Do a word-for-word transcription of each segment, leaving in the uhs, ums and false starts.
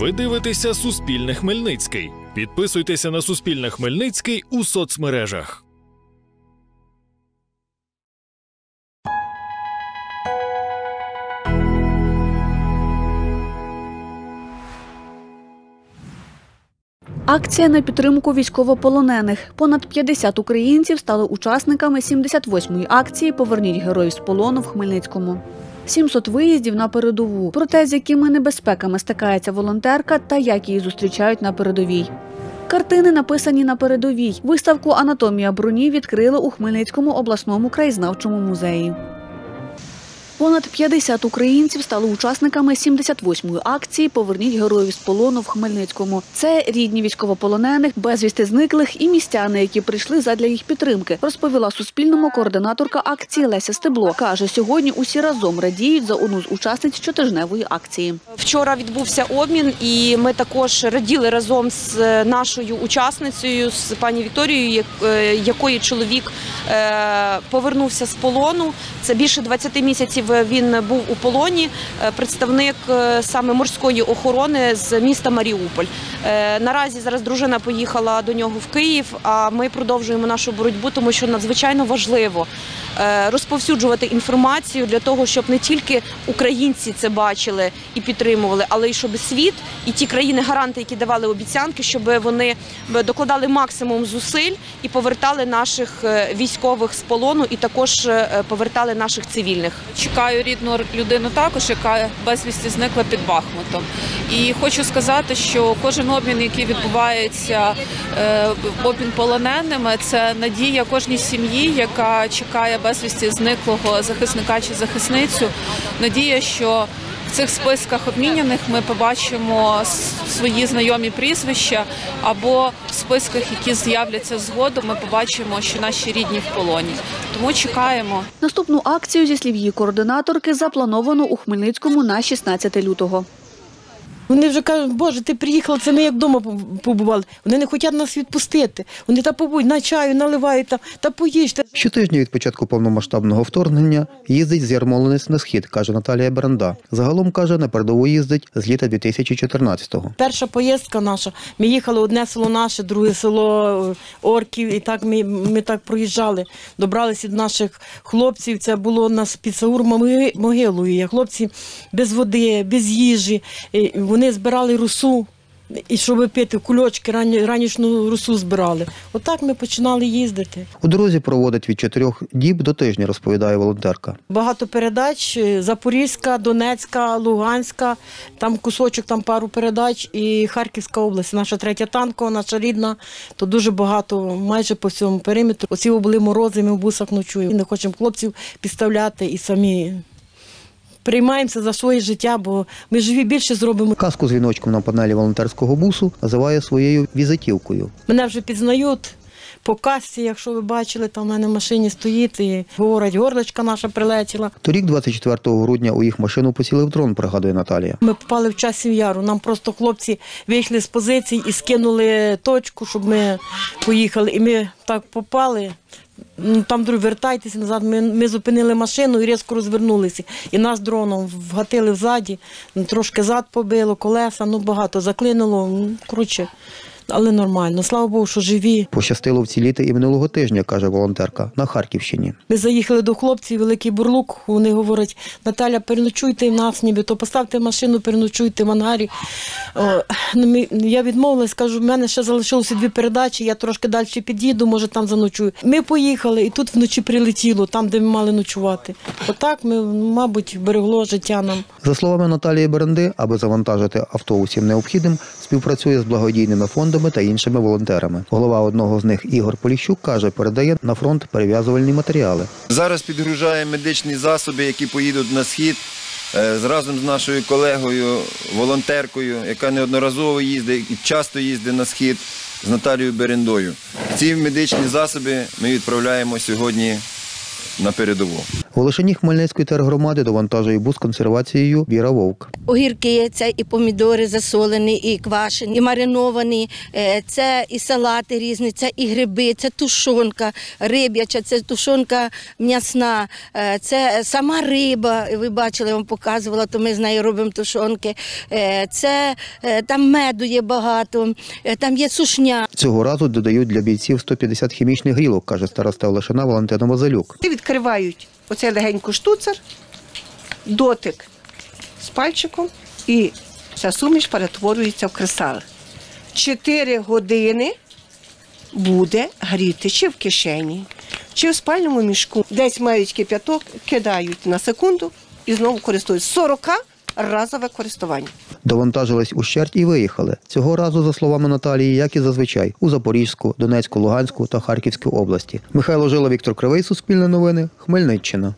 Ви дивитеся Суспільне Хмельницький. Підписуйтеся на Суспільне Хмельницький у соцмережах. Акція на підтримку військовополонених. Понад п'ятдесят українців стали учасниками сімдесят восьмої акції «Поверніть героїв з полону» в Хмельницькому. сімсот виїздів на передову. Про те, з якими небезпеками стикається волонтерка та як її зустрічають на передовій. Картини написані на передовій. Виставку «Анатомія броні» відкрили у Хмельницькому обласному краєзнавчому музеї. Понад п'ятдесят українців стали учасниками сімдесят восьмої акції «Поверніть героїв з полону» в Хмельницькому. Це рідні військовополонених, безвісти зниклих і містяни, які прийшли задля їх підтримки, розповіла Суспільному координаторка акції Леся Стебло. Каже, сьогодні усі разом радіють за одну з учасниць щотижневої акції. Вчора відбувся обмін, і ми також раділи разом з нашою учасницею, з пані Вікторією, якої чоловік повернувся з полону. Це більше двадцяти місяців він був у полоні, представник саме морської охорони з міста Маріуполь. Наразі зараз дружина поїхала до нього в Київ, а ми продовжуємо нашу боротьбу, тому що надзвичайно важливо розповсюджувати інформацію для того, щоб не тільки українці це бачили і підтримували, але й щоб світ і ті країни-гаранти, які давали обіцянки, щоб вони докладали максимум зусиль і повертали наших військових з полону, і також повертали наших цивільних. Чекаю рідну людину також, яка безвісти зникла під Бахмутом. І хочу сказати, що кожен обмін, який відбувається, обмін полоненими, це надія кожній сім'ї, яка чекає безвісти зниклого захисника чи захисницю. Надія, що в цих списках обміняних ми побачимо свої знайомі прізвища, або в списках, які з'являться згодом, ми побачимо, що наші рідні в полоні. Тому чекаємо. Наступну акцію, зі слів її координаторки, заплановано у Хмельницькому на шістнадцяте лютого. Вони вже кажуть, Боже, ти приїхала, це ми як вдома побували. Вони не хочуть нас відпустити. Вони та побудь, на чаю наливають, та, та поїж. Щотижня від початку повномасштабного вторгнення їздить з Ярмолинець на схід, каже Наталія Беренда. Загалом, каже, на передову їздить з літа дві тисячі чотирнадцятого. Перша поїздка наша, ми їхали одне село наше, друге село Орків, і так ми, ми так проїжджали. Добралися до наших хлопців, це було у нас під Саур-могилою. Хлопці без води, без їжі. Вони збирали росу, і щоб пити, кульочки, ранішну росу збирали. Отак ми починали їздити. У дорозі проводить від чотирьох діб до тижня, розповідає волонтерка. Багато передач, Запорізька, Донецька, Луганська, там кусочок, там пару передач, і Харківська область, наша третя танкова, наша рідна, то дуже багато, майже по всьому периметру. Оці були морози, ми в бусах ночуємо. Не хочемо хлопців підставляти і самі приймаємося за своє життя, бо ми живі більше зробимо. Каску з віночком на панелі волонтерського бусу називає своєю візитівкою. Мене вже підзнають по касці, якщо ви бачили, там в мене в машині стоїть і говорять, горличка наша прилетіла. Торік, двадцять четвертого грудня, у їх машину поцілив дрон, пригадує Наталія. Ми попали в Часів Яру, нам просто хлопці вийшли з позицій і скинули точку, щоб ми поїхали. І ми так попали. Там, друзі, вертайтеся назад, ми, ми зупинили машину і різко розвернулися. І нас дроном вгатили взаді, трошки зад побило, колеса, ну багато заклинуло, ну, коротше, але нормально. Слава Богу, що живі. Пощастило вціліти і минулого тижня, каже волонтерка, на Харківщині. Ми заїхали до хлопців, Великий Бурлук, вони говорять, Наталя, переночуйте в нас, ніби, то поставте машину, переночуйте в ангарі. О, я відмовилась, кажу, в мене ще залишилося дві передачі, я трошки далі під'їду, може там заночую. Ми поїхали, і тут вночі прилетіло, там, де ми мали ночувати. Отак ми, мабуть, берегло життя нам. За словами Наталії Беренди, аби завантажити авто усім необхідним, співпрацює з благодійними фондами та іншими волонтерами. Голова одного з них, Ігор Поліщук, каже, передає на фронт перев'язувальні матеріали. Зараз підгружає медичні засоби, які поїдуть на схід, разом з нашою колегою, волонтеркою, яка неодноразово їздить і часто їздить на схід, з Наталією Берендою. Ці медичні засоби ми відправляємо сьогодні на передову. В Олешині Хмельницької тергромади довантажує бус з консервацією Віра Вовк. Огірки, це і помідори засолені, і квашені, і мариновані, це і салати різні, це і гриби, це тушонка риб'яча, це тушонка м'ясна, це сама риба, ви бачили, я вам показувала, то ми з нею робимо тушонки. Це там меду є багато, там є сушня. Цього разу додають для бійців сто п'ятдесят хімічних грілок, каже староста Олешина Валентина Мазалюк. Відкривають оцей легенько штуцер, дотик з пальчиком, і ця суміш перетворюється в кристали. Чотири години буде гріти чи в кишені, чи в спальному мішку. Десь мають кип'яток, кидають на секунду і знову користують. сорокаразове користування. Довантажились ущерть і виїхали. Цього разу, за словами Наталії, як і зазвичай, у Запорізьку, Донецьку, Луганську та Харківську області. Михайло Жила, Віктор Кривий, Суспільне новини, Хмельниччина.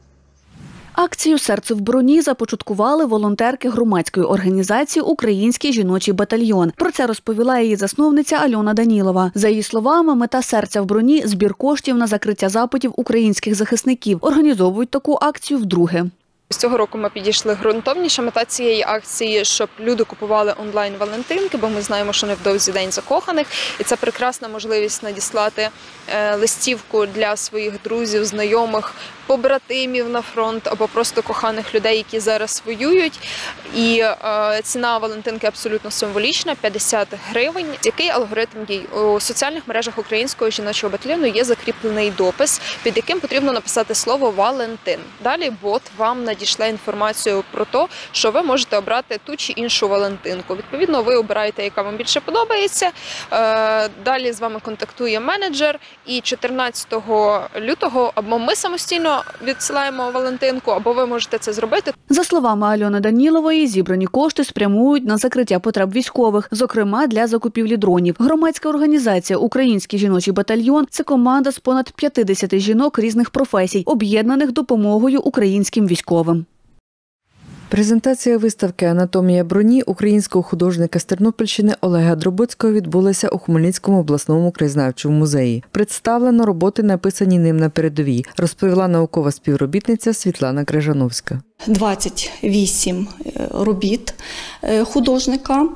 Акцію «Серце в броні» започаткували волонтерки громадської організації «Український жіночий батальйон». Про це розповіла її засновниця Альона Данілова. За її словами, мета «Серця в броні» – збір коштів на закриття запитів українських захисників. Організовують таку акцію вдруге. Цього року ми підійшли ґрунтовніше. Мета цієї акції, щоб люди купували онлайн-валентинки, бо ми знаємо, що невдовзі День закоханих. І це прекрасна можливість надіслати листівку для своїх друзів, знайомих, побратимів на фронт або просто коханих людей, які зараз воюють. І е, ціна валентинки абсолютно символічна – п'ятдесят гривень. Який алгоритм дій? У соціальних мережах Українського жіночого батальйону є закріплений допис, під яким потрібно написати слово «Валентин». Далі бот вам надішле інформацію про те, що ви можете обрати ту чи іншу валентинку. Відповідно, ви обираєте, яка вам більше подобається. Е, далі з вами контактує менеджер. І чотирнадцятого лютого або ми самостійно відсилаємо валентинку, або ви можете це зробити. За словами Альони Данілової, зібрані кошти спрямують на закриття потреб військових, зокрема для закупівлі дронів. Громадська організація «Український жіночий батальйон» – це команда з понад п'ятдесят жінок різних професій, об'єднаних допомогою українським військовим. Презентація виставки «Анатомія броні» українського художника з Тернопільщини Олега Дробоцького відбулася у Хмельницькому обласному краєзнавчому музеї. Представлено роботи, написані ним на передовій, розповіла наукова співробітниця Світлана Крижановська. двадцять вісім робіт художника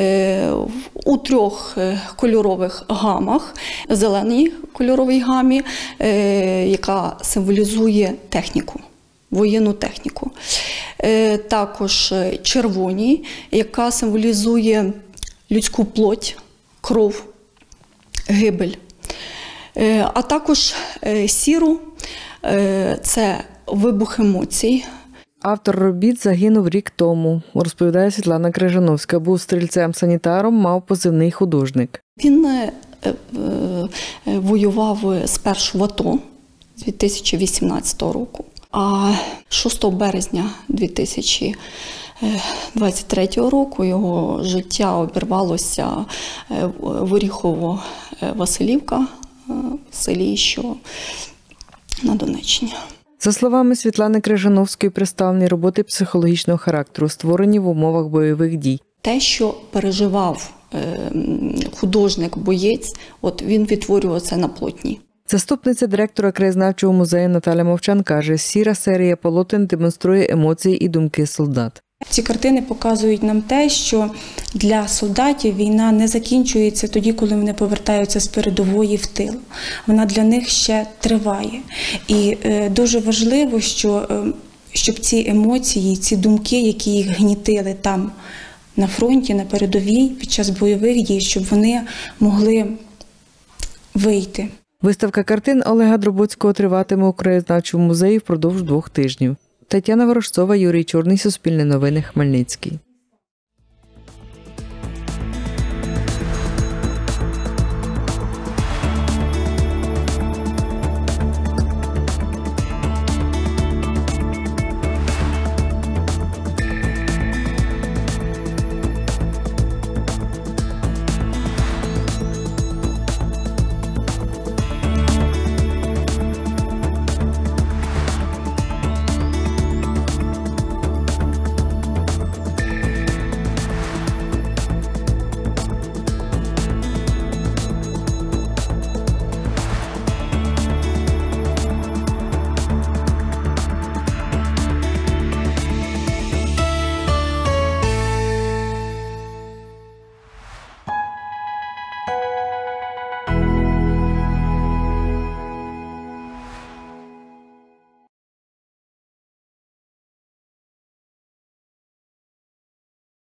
у трьох кольорових гамах. В зеленій кольоровій гамі, яка символізує техніку. Воєнну техніку. Також червоній, яка символізує людську плоть, кров, гибель. А також сіру – це вибух емоцій. Автор робіт загинув рік тому, розповідає Світлана Крижановська. Був стрільцем-санітаром, мав позивний «Художник». Він воював спершу в АТО з дві тисячі вісімнадцятого року. А шостого березня дві тисячі двадцять третього року його життя обірвалося в Оріхово-Василівка, в селі, що на Донеччині. За словами Світлани Крижановської, представлені роботи психологічного характеру, створені в умовах бойових дій. Те, що переживав художник-боєць, от він відтворював це на полотні. Заступниця директора краєзнавчого музею Наталя Мовчан каже, сіра серія полотен демонструє емоції і думки солдат. Ці картини показують нам те, що для солдатів війна не закінчується тоді, коли вони повертаються з передової в тил. Вона для них ще триває. І е, дуже важливо, що, е, щоб ці емоції, ці думки, які їх гнітили там на фронті, на передовій, під час бойових дій, щоб вони могли вийти. Виставка картин Олега Дробоцького триватиме у краєзнавчому музеї впродовж двох тижнів. Тетяна Ворожцова, Юрій Чорний, Суспільне новини, Хмельницький.